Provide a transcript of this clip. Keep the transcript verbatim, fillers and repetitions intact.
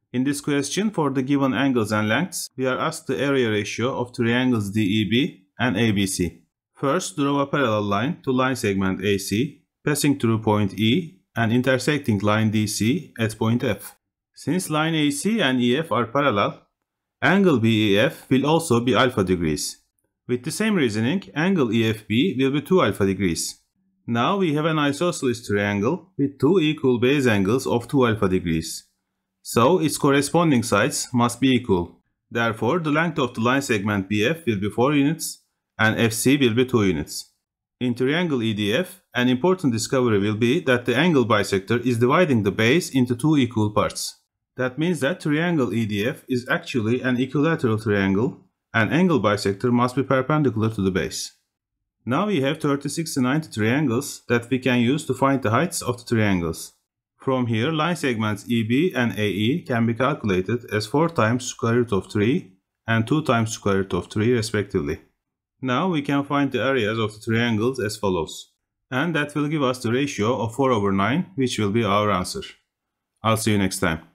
In this question, for the given angles and lengths, we are asked the area ratio of triangles D E B and A B C. First, draw a parallel line to line segment A C, passing through point E and intersecting line D C at point F. Since line A C and E F are parallel, angle B E F will also be alpha degrees. With the same reasoning, angle E F B will be two alpha degrees. Now we have an isosceles triangle with two equal base angles of two alpha degrees. So its corresponding sides must be equal. Therefore, the length of the line segment B F will be four units and F C will be two units. In triangle E D F, an important discovery will be that the angle bisector is dividing the base into two equal parts. That means that triangle E D F is actually an equilateral triangle and angle bisector must be perpendicular to the base. Now we have thirty, sixty, ninety triangles that we can use to find the heights of the triangles. From here, line segments E B and A E can be calculated as four times square root of three and two times square root of three respectively. Now we can find the areas of the triangles as follows. And that will give us the ratio of four over nine, which will be our answer. I'll see you next time.